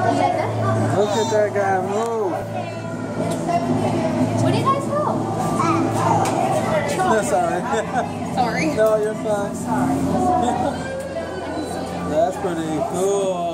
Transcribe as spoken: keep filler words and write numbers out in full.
Look at that guy move. What do you guys know? No, sorry. Sorry. No, you're fine. Sorry. That's pretty cool.